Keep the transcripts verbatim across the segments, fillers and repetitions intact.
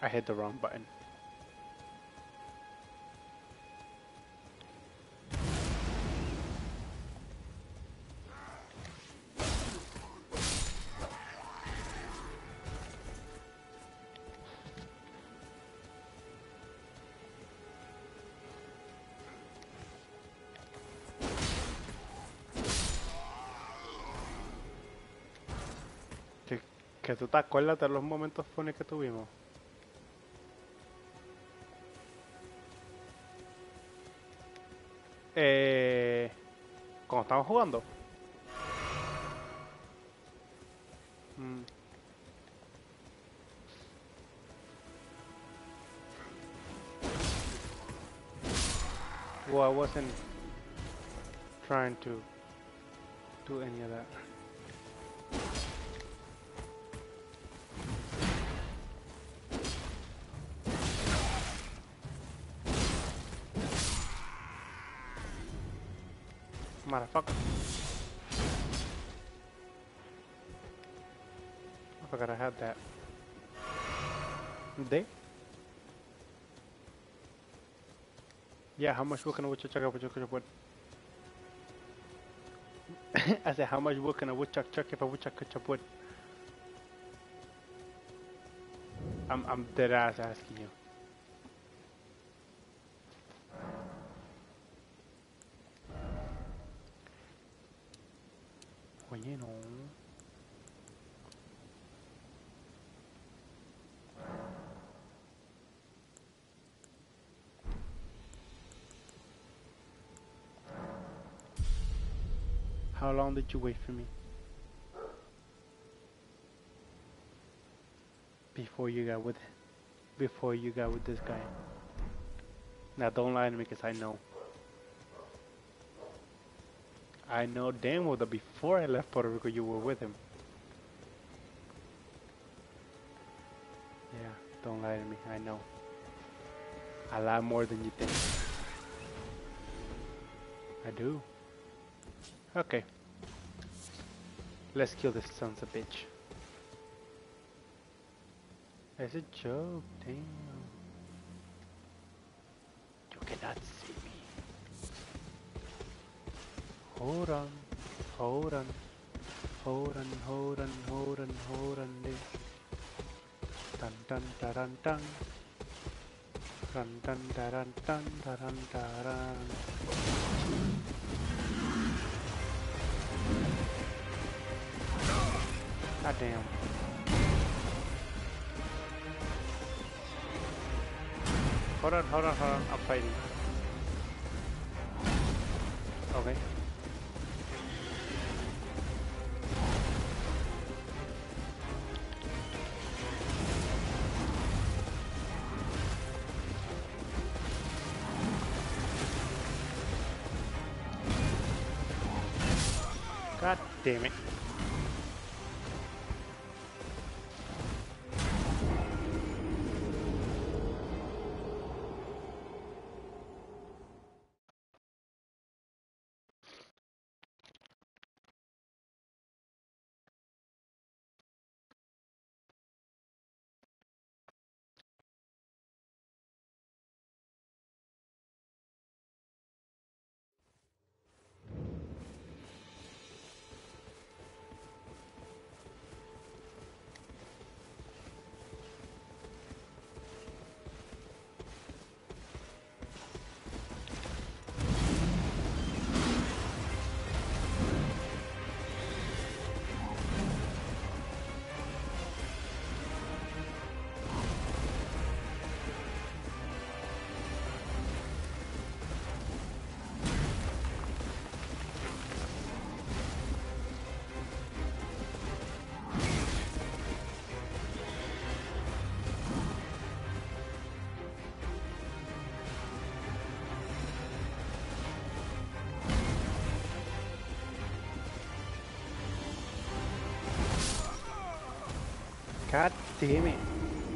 I hit the wrong button. Que, que tú te acuerdas de los momentos funny que tuvimos. Eh, cuando estábamos jugando. Mm, well, I wasn't trying to do any of that. Motherfucker. I forgot I had that. They? Yeah, how much wood can a woodchuck chuck up a woodchuck wood? I said, how much wood can a woodchuck chuck if a woodchuck could chop wood? I'm, I'm dead ass asking you. Oye, no. How long did you wait for me before you got with before you got with this guy? Now don't lie to me, cause I know. I know damn well that before I left Puerto Rico, you were with him. Yeah, don't lie to me. I know. A lot more than you think. I do. Okay. Let's kill this son's a bitch. It's a joke, damn. You cannot see me. Hold on. Hold on. Hold on, hold on, hold on, hold on. Dun dun dun dun. Dun dun dun dun dun dun. God damn. Hold on, hold on, hold on. I'm fighting. Okay. God damn it. God damn it.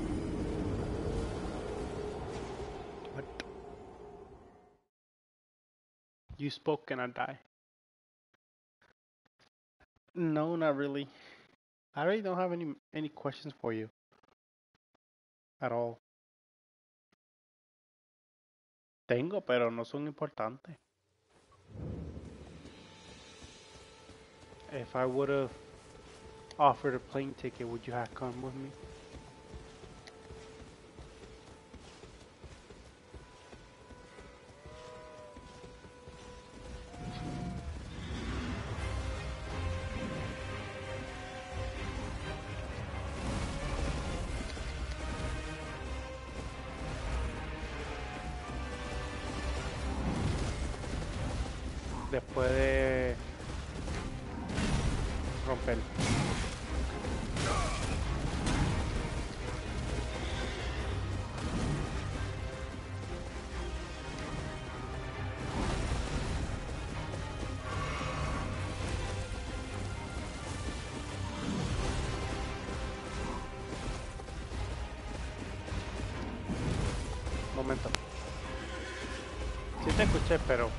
What? You spoke and I die. No, not really. I really don't have any any questions for you. at all. Tengo, pero no son importantes. If I would have offered a plane ticket, would you have come with me? Después de romper. Momento. Sí te escuché, pero...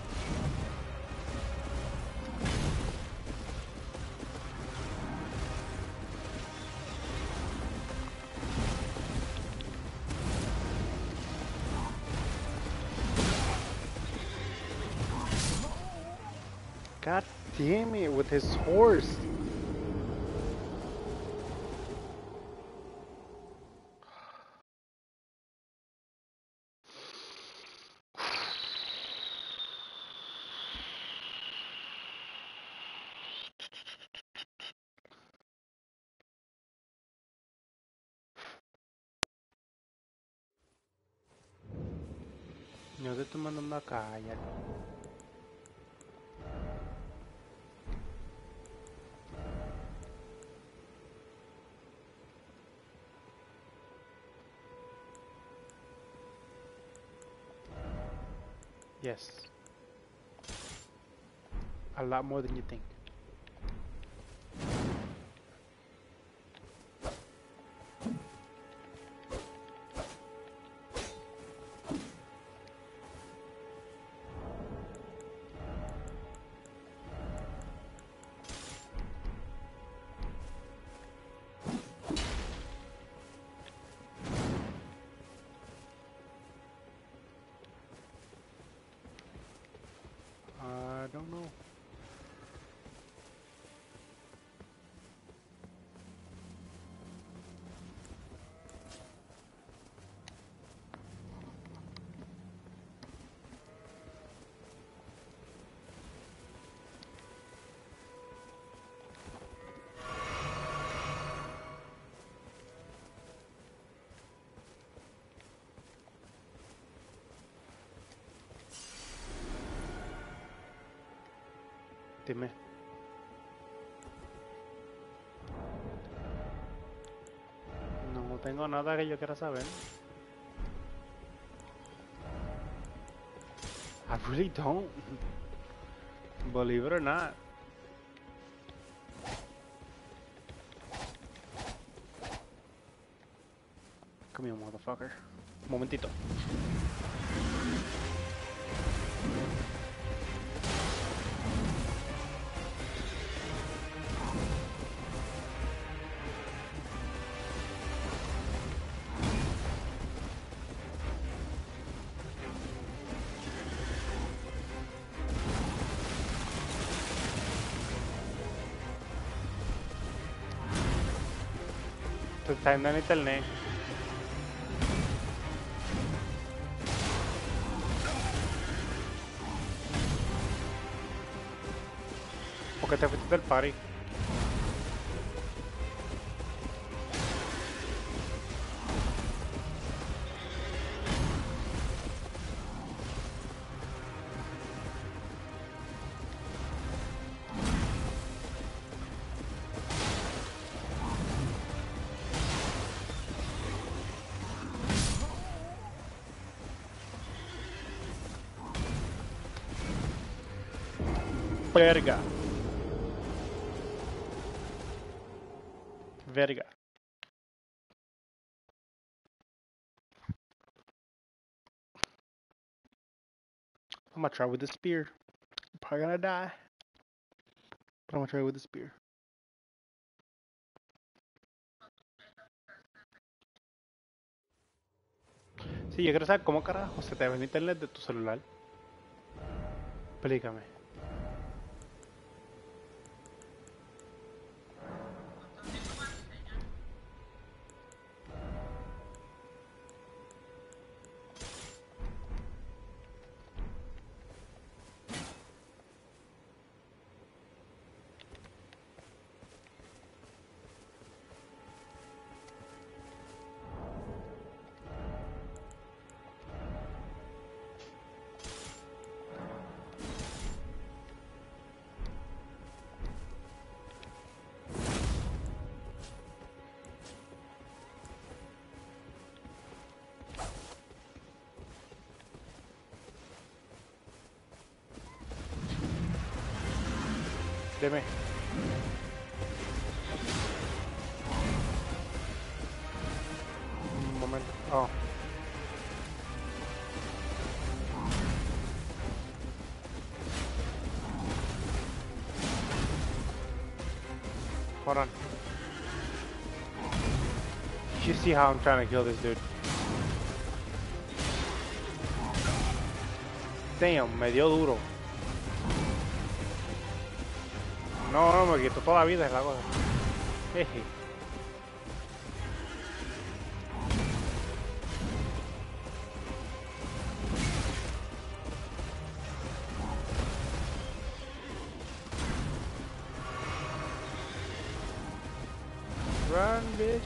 God damn it, with his horse. Yo te estoy mandando a callar. Yes. A lot more than you think. I don't know. Dime. No tengo nada que yo quiera saber. I really don't. Believe it or not. Come here, motherfucker. Un momentito. Te está yendo en internet. ¿Por qué te fuiste del party? Verga. Verga. I'm gonna try with the spear. I'm probably gonna die. But I'm gonna try with the spear. Sí, yo quiero saber cómo carajo se te ve el internet de tu celular. Explícame. Deme. Un momento. Oh. Hold on. You see how I'm trying to kill this dude. Damn, me dio duro. No, no, me quitó toda la vida, es la cosa. Jeje. Run, bitch.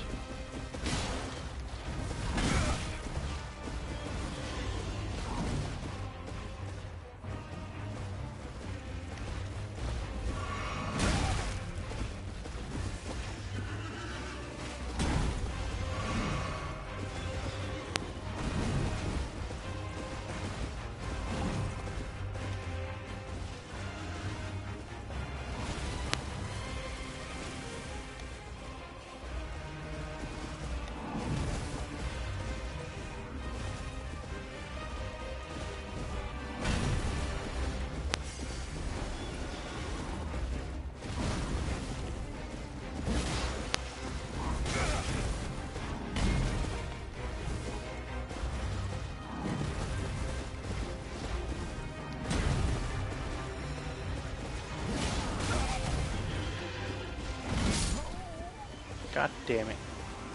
God damn it.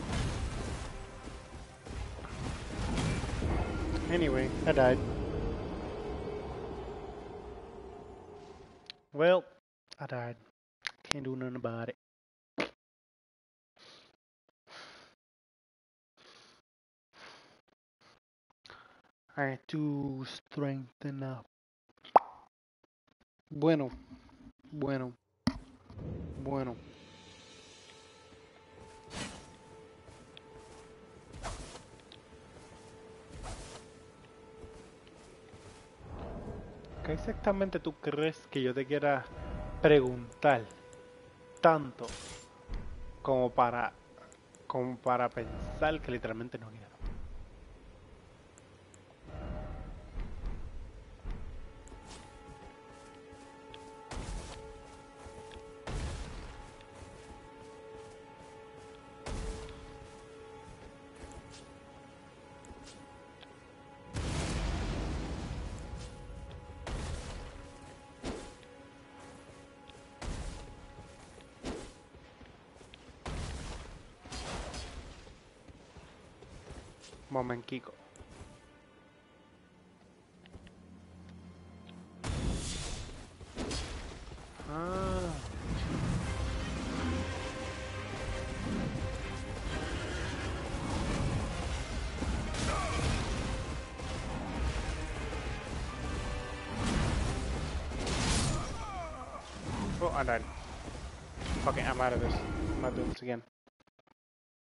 Anyway, I died. Well, I died. Can't do nothing about it. I had to strengthen up. Bueno, bueno, bueno. ¿Qué exactamente tú crees que yo te quiera preguntar tanto como para como para pensar que literalmente no quiero? Momentico. Ah. Oh, I died. Okay, I'm out of this. I'm not doing this again.